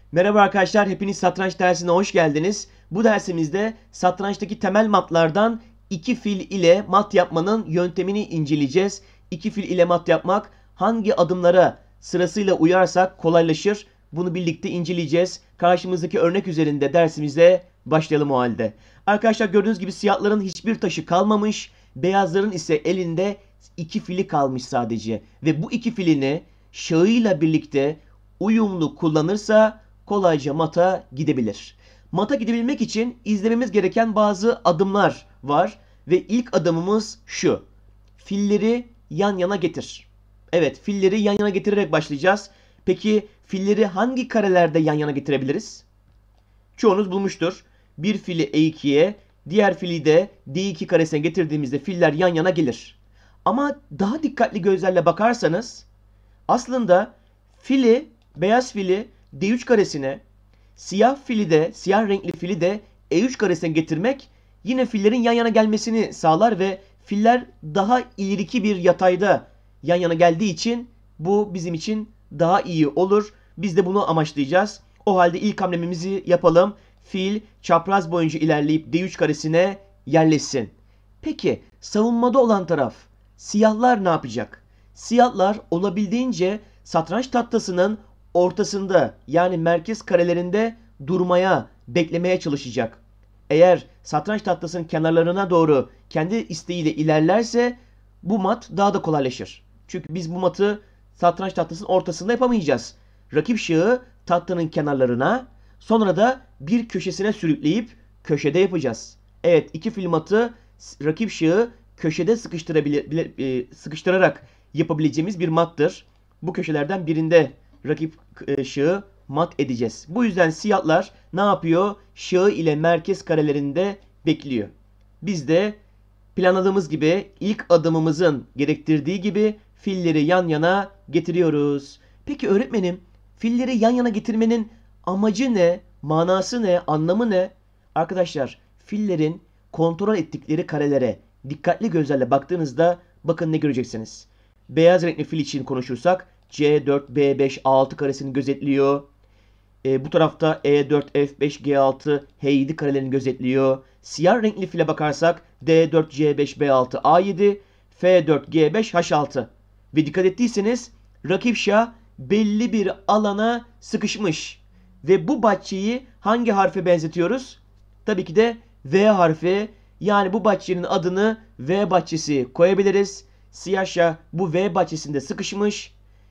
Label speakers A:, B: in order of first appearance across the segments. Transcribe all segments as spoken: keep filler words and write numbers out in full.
A: Merhaba arkadaşlar, hepiniz satranç dersine hoş geldiniz. Bu dersimizde satrançtaki temel matlardan iki fil ile mat yapmanın yöntemini inceleyeceğiz. İki fil ile mat yapmak hangi adımlara sırasıyla uyarsak kolaylaşır? Bunu birlikte inceleyeceğiz. Karşımızdaki örnek üzerinde dersimize başlayalım o halde. Arkadaşlar gördüğünüz gibi siyahların hiçbir taşı kalmamış. Beyazların ise elinde iki fili kalmış sadece. Ve bu iki filini şahıyla birlikte uyumlu kullanırsa kolayca mata gidebilir. Mata gidebilmek için izlememiz gereken bazı adımlar var. Ve ilk adımımız şu. Filleri yan yana getir. Evet, filleri yan yana getirerek başlayacağız. Peki filleri hangi karelerde yan yana getirebiliriz? Çoğunuz bulmuştur. Bir fili E iki'ye, diğer fili de D iki karesine getirdiğimizde filler yan yana gelir. Ama daha dikkatli gözlerle bakarsanız aslında fili, beyaz fili D üç karesine, siyah fili de, siyah renkli fili de E üç karesine getirmek yine fillerin yan yana gelmesini sağlar ve filler daha ileriki bir yatayda yan yana geldiği için bu bizim için daha iyi olur. Biz de bunu amaçlayacağız. O halde ilk hamlemizi yapalım. Fil çapraz boyunca ilerleyip D üç karesine yerleşsin. Peki savunmada olan taraf siyahlar ne yapacak? Siyahlar olabildiğince satranç tahtasının ortasında yani merkez karelerinde durmaya, beklemeye çalışacak. Eğer satranç tahtasının kenarlarına doğru kendi isteğiyle ilerlerse bu mat daha da kolaylaşır. Çünkü biz bu matı satranç tahtasının ortasında yapamayacağız. Rakip şahı tahtanın kenarlarına, sonra da bir köşesine sürükleyip köşede yapacağız. Evet, iki fil matı rakip şahı köşede sıkıştırabilir, sıkıştırarak yapabileceğimiz bir mattır. Bu köşelerden birinde rakip şahı mat edeceğiz. Bu yüzden siyahlar ne yapıyor? Şahı ile merkez karelerinde bekliyor. Biz de planladığımız gibi ilk adımımızın gerektirdiği gibi filleri yan yana getiriyoruz. Peki öğretmenim, filleri yan yana getirmenin amacı ne? Manası ne? Anlamı ne? Arkadaşlar, fillerin kontrol ettikleri karelere dikkatli gözlerle baktığınızda bakın ne göreceksiniz. Beyaz renkli fil için konuşursak C dört, B beş, A altı karesini gözetliyor. E, bu tarafta E dört, F beş, G altı, H yedi karelerini gözetliyor. Siyah renkli file bakarsak D dört, C beş, B altı, A yedi, F dört, G beş, H altı. Ve dikkat ettiyseniz rakip şah belli bir alana sıkışmış. Ve bu bahçeyi hangi harfe benzetiyoruz? Tabii ki de V harfi. Yani bu bahçenin adını V bahçesi koyabiliriz. Siyah şah bu V bahçesinde sıkışmış.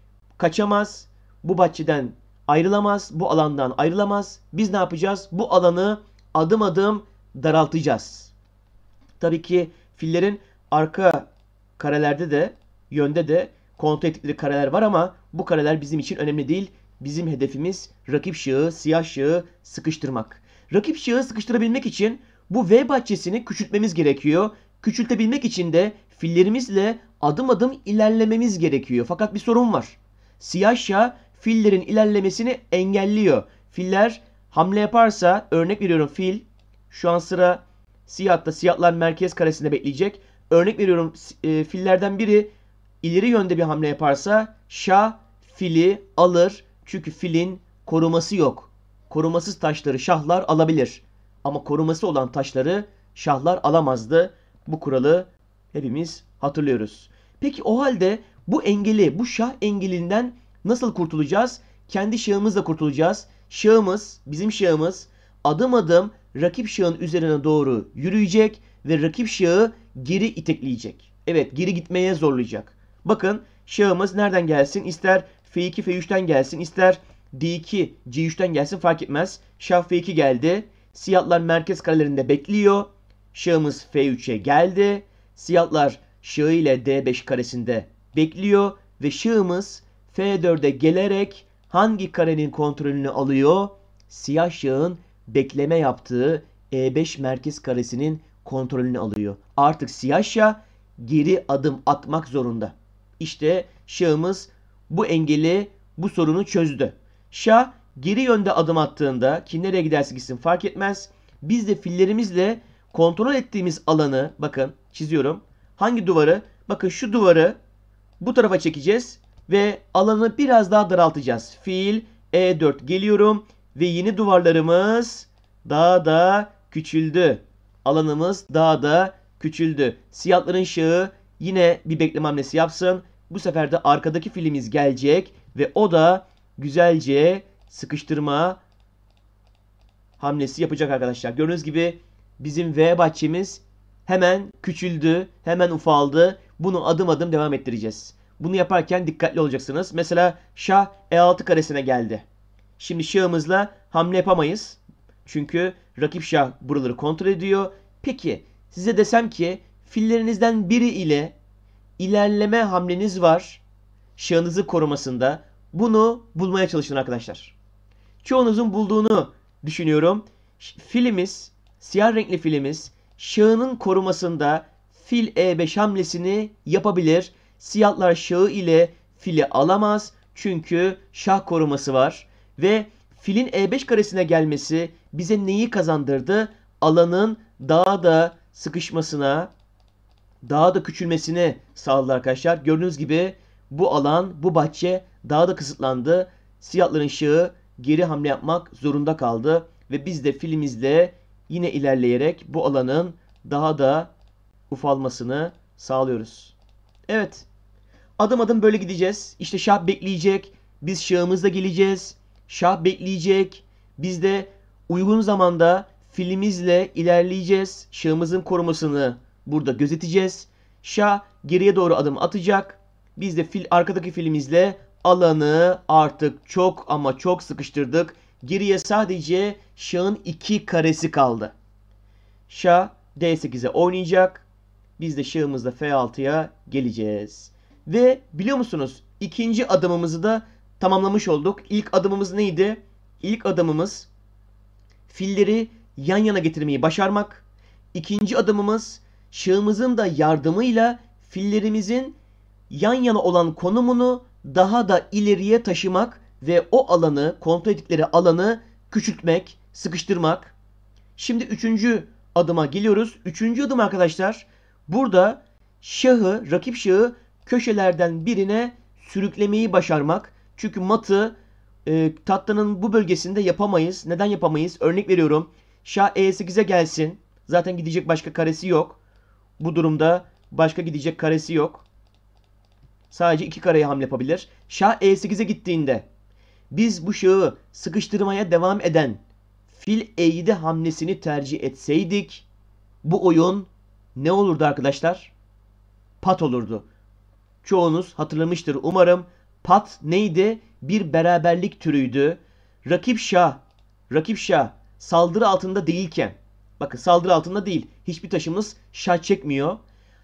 A: Kaçamaz. Bu bahçeden ayrılamaz. Bu alandan ayrılamaz. Biz ne yapacağız? Bu alanı adım adım daraltacağız. Tabii ki fillerin arka karelerde de yönde de kontrol ettikleri kareler var ama bu kareler bizim için önemli değil. Bizim hedefimiz rakip şahı, siyah şahı sıkıştırmak. Rakip şahı sıkıştırabilmek için bu V bahçesini küçültmemiz gerekiyor. Küçültebilmek için de fillerimizle adım adım ilerlememiz gerekiyor. Fakat bir sorun var. Siyah şah fillerin ilerlemesini engelliyor. Filler hamle yaparsa, örnek veriyorum fil, şu an sıra siyahta, siyahlar merkez karesinde bekleyecek. Örnek veriyorum e, fillerden biri ileri yönde bir hamle yaparsa şah fili alır. Çünkü filin koruması yok. Korumasız taşları şahlar alabilir. Ama koruması olan taşları şahlar alamazdı. Bu kuralı hepimiz hatırlıyoruz. Peki o halde bu engeli, bu şah engelinden nasıl kurtulacağız? Kendi şahımızla kurtulacağız. Şahımız, bizim şahımız adım adım rakip şahın üzerine doğru yürüyecek ve rakip şahı geri itekleyecek. Evet, geri gitmeye zorlayacak. Bakın şahımız nereden gelsin? İster F iki, F üç'ten gelsin, ister D iki, C üç'ten gelsin fark etmez. Şah F iki geldi. Siyahlar merkez karelerinde bekliyor. Şahımız F üç'e geldi. Siyahlar şahı ile D beş karesinde bekliyor ve şahımız F dört'e gelerek hangi karenin kontrolünü alıyor? Siyah şahın bekleme yaptığı E beş merkez karesinin kontrolünü alıyor. Artık siyah şah geri adım atmak zorunda. İşte şahımız bu engeli, bu sorunu çözdü. Şah geri yönde adım attığında ki nereye giderse gitsin fark etmez. Biz de fillerimizle kontrol ettiğimiz alanı bakın çiziyorum. Hangi duvarı? Bakın şu duvarı bu tarafa çekeceğiz ve alanı biraz daha daraltacağız. Fil E dört geliyorum. Ve yeni duvarlarımız daha da küçüldü. Alanımız daha da küçüldü. Siyahların şahı yine bir bekleme hamlesi yapsın. Bu sefer de arkadaki filimiz gelecek ve o da güzelce sıkıştırma hamlesi yapacak arkadaşlar. Gördüğünüz gibi bizim V bahçemiz hemen küçüldü, hemen ufaldı. Bunu adım adım devam ettireceğiz. Bunu yaparken dikkatli olacaksınız. Mesela şah E altı karesine geldi. Şimdi şahımızla hamle yapamayız. Çünkü rakip şah buraları kontrol ediyor. Peki size desem ki fillerinizden biri ile ilerleme hamleniz var. Şahınızı korumasında. Bunu bulmaya çalışın arkadaşlar. Çoğunuzun bulduğunu düşünüyorum. Filimiz, siyah renkli filimiz şahının korumasında fil E beş hamlesini yapabilir. Siyahlar şahı ile fili alamaz. Çünkü şah koruması var. Ve filin E beş karesine gelmesi bize neyi kazandırdı? Alanın daha da sıkışmasına, daha da küçülmesini sağladı arkadaşlar. Gördüğünüz gibi bu alan, bu bahçe daha da kısıtlandı. Siyahların şahı geri hamle yapmak zorunda kaldı. Ve biz de filimizle yine ilerleyerek bu alanın daha da ufalmasını sağlıyoruz. Evet. Adım adım böyle gideceğiz. İşte şah bekleyecek. Biz şahımızla geleceğiz. Şah bekleyecek. Biz de uygun zamanda filimizle ilerleyeceğiz. Şahımızın korumasını burada gözeteceğiz. Şah geriye doğru adım atacak. Biz de fil, arkadaki filimizle alanı artık çok ama çok sıkıştırdık. Geriye sadece şahın iki karesi kaldı. Şah D sekize oynayacak. Biz de şahımızla F altıya geleceğiz. Ve biliyor musunuz? İkinci adımımızı da tamamlamış olduk. İlk adımımız neydi? İlk adımımız filleri yan yana getirmeyi başarmak. İkinci adımımız şahımızın da yardımıyla fillerimizin yan yana olan konumunu daha da ileriye taşımak ve o alanı, kontrol ettikleri alanı küçültmek, sıkıştırmak. Şimdi üçüncü adıma geliyoruz. Üçüncü adım arkadaşlar, burada şahı, rakip şahı köşelerden birine sürüklemeyi başarmak. Çünkü matı e, tahtanın bu bölgesinde yapamayız. Neden yapamayız? Örnek veriyorum. Şah E sekize gelsin. Zaten gidecek başka karesi yok. Bu durumda başka gidecek karesi yok. Sadece iki kareye hamle yapabilir. Şah E sekize gittiğinde biz bu şahı sıkıştırmaya devam eden fil E yedi hamlesini tercih etseydik bu oyun ne olurdu arkadaşlar? Pat olurdu. Çoğunuz hatırlamıştır umarım. Pat neydi? Bir beraberlik türüydü. Rakip şah, rakip şah saldırı altında değilken, bakın saldırı altında değil. Hiçbir taşımız şah çekmiyor.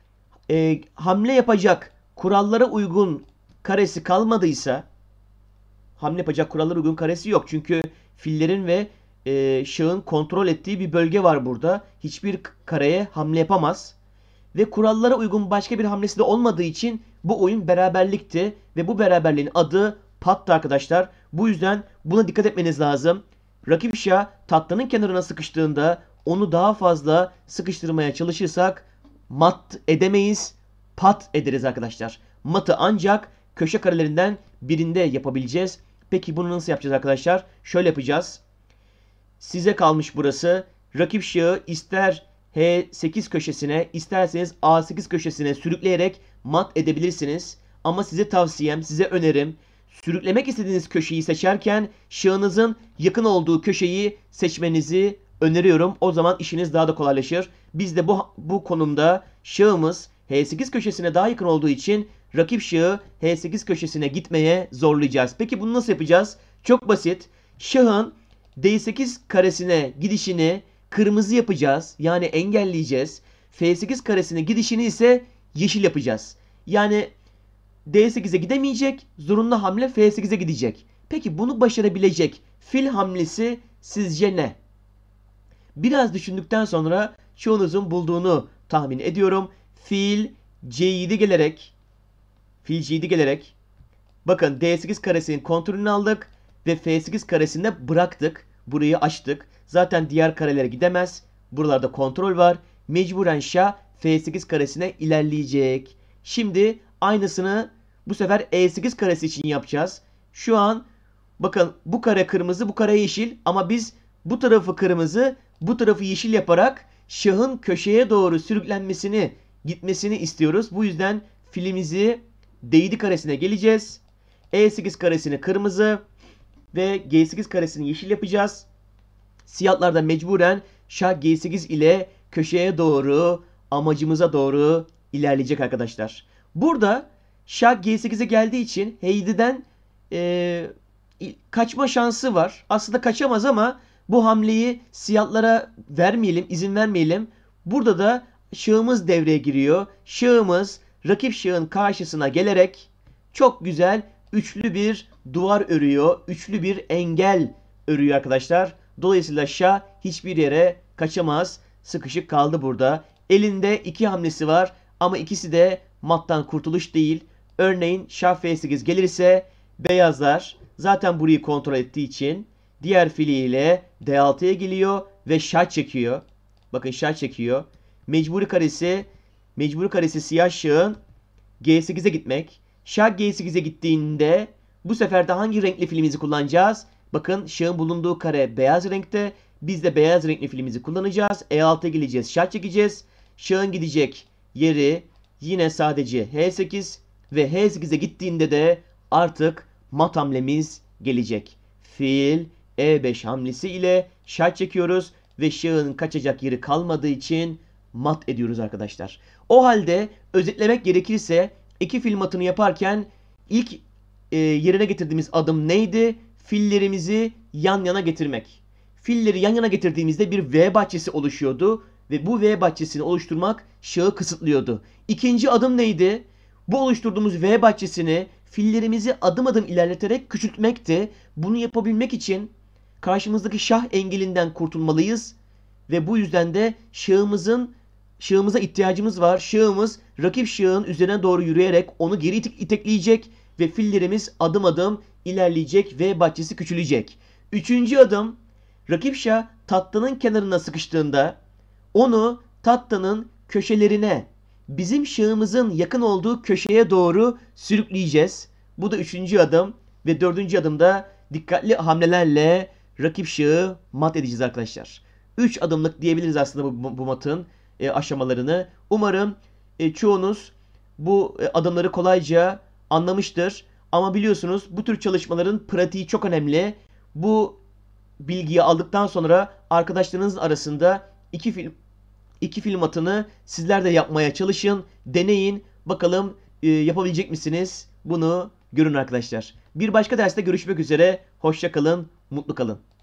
A: E, hamle yapacak kurallara uygun karesi kalmadıysa, hamle yapacak kurallara uygun karesi yok. Çünkü fillerin ve e, şahın kontrol ettiği bir bölge var burada. Hiçbir kareye hamle yapamaz. Ve kurallara uygun başka bir hamlesi de olmadığı için bu oyun beraberlikti. Ve bu beraberliğin adı pattı arkadaşlar. Bu yüzden buna dikkat etmeniz lazım. Rakip şah tahtanın kenarına sıkıştığında onu daha fazla sıkıştırmaya çalışırsak mat edemeyiz. Pat ederiz arkadaşlar. Matı ancak köşe karelerinden birinde yapabileceğiz. Peki bunu nasıl yapacağız arkadaşlar? Şöyle yapacağız. Size kalmış burası. Rakip şahı ister H sekiz köşesine, isterseniz A sekiz köşesine sürükleyerek mat edebilirsiniz. Ama size tavsiyem, size önerim, sürüklemek istediğiniz köşeyi seçerken şahınızın yakın olduğu köşeyi seçmenizi öneriyorum. O zaman işiniz daha da kolaylaşır. Biz de bu, bu konumda şahımız H sekiz köşesine daha yakın olduğu için rakip şahı H sekiz köşesine gitmeye zorlayacağız. Peki bunu nasıl yapacağız? Çok basit. Şahın D sekiz karesine gidişini kırmızı yapacağız. Yani engelleyeceğiz. F sekiz karesine gidişini ise yeşil yapacağız. Yani D sekize gidemeyecek. Zorunlu hamle F sekize gidecek. Peki bunu başarabilecek fil hamlesi sizce ne? Biraz düşündükten sonra çoğunuzun bulduğunu tahmin ediyorum. Fil C yedi gelerek Fil C yedi gelerek bakın D sekiz karesinin kontrolünü aldık ve F sekiz karesinde bıraktık. Burayı açtık. Zaten diğer karelere gidemez. Buralarda kontrol var. Mecburen şah F sekiz karesine ilerleyecek. Şimdi aynısını bu sefer E sekiz karesi için yapacağız. Şu an Bakın bu kare kırmızı, bu kare yeşil ama biz bu tarafı kırmızı, bu tarafı yeşil yaparak şahın köşeye doğru sürüklenmesini, gitmesini istiyoruz. Bu yüzden filimizi değdi karesine geleceğiz. E sekiz karesini kırmızı ve G sekiz karesini yeşil yapacağız. Siyahlar da mecburen şah G sekiz ile köşeye doğru, amacımıza doğru ilerleyecek arkadaşlar. Burada şah G sekize geldiği için Heidi'den e, kaçma şansı var. Aslında kaçamaz ama bu hamleyi siyahlara vermeyelim, izin vermeyelim. Burada da şahımız devreye giriyor. Şahımız rakip şahın karşısına gelerek çok güzel üçlü bir duvar örüyor. Üçlü bir engel örüyor arkadaşlar. Dolayısıyla şah hiçbir yere kaçamaz. Sıkışık kaldı burada. Elinde iki hamlesi var ama ikisi de mattan kurtuluş değil. Örneğin şah F sekiz gelirse beyazlar zaten burayı kontrol ettiği için diğer filiyle D altıya geliyor ve şah çekiyor. Bakın şah çekiyor. Mecburi karesi, mecburi karesi siyah şahın G sekize gitmek. Şah G sekize gittiğinde bu sefer de hangi renkli filimizi kullanacağız? Bakın şahın bulunduğu kare beyaz renkte. Biz de beyaz renkli filimizi kullanacağız. E altıya geleceğiz. Şah çekeceğiz. Şahın gidecek yeri yine sadece H sekiz ve H sekize gittiğinde de artık mat hamlemiz gelecek. Fil E beş hamlesi ile şah çekiyoruz ve şahın kaçacak yeri kalmadığı için mat ediyoruz arkadaşlar. O halde özetlemek gerekirse iki fil matını yaparken ilk e, yerine getirdiğimiz adım neydi? Fillerimizi yan yana getirmek. Filleri yan yana getirdiğimizde bir V bahçesi oluşuyordu ve bu V bahçesini oluşturmak şahı kısıtlıyordu. İkinci adım neydi? Bu oluşturduğumuz V bahçesini fillerimizi adım adım ilerleterek küçültmekti. Bunu yapabilmek için karşımızdaki şah engelinden kurtulmalıyız ve bu yüzden de şahımızın şahımıza ihtiyacımız var. Şahımız rakip şahın üzerine doğru yürüyerek onu geri itekleyecek ve fillerimiz adım adım ilerleyecek ve bahçesi küçülecek. Üçüncü adım, rakip şah tahtanın kenarına sıkıştığında onu tahtanın köşelerine, bizim şahımızın yakın olduğu köşeye doğru sürükleyeceğiz. Bu da üçüncü adım ve dördüncü adımda dikkatli hamlelerle rakip şahı mat edeceğiz arkadaşlar. Üç adımlık diyebiliriz aslında bu, bu matın e, aşamalarını. Umarım e, çoğunuz bu e, adımları kolayca anlamıştır. Ama biliyorsunuz bu tür çalışmaların pratiği çok önemli. Bu bilgiyi aldıktan sonra arkadaşlarınız arasında iki film iki film atını sizler de yapmaya çalışın, deneyin. Bakalım e, yapabilecek misiniz? Bunu görün arkadaşlar. Bir başka derste görüşmek üzere. Hoşça kalın, mutlu kalın.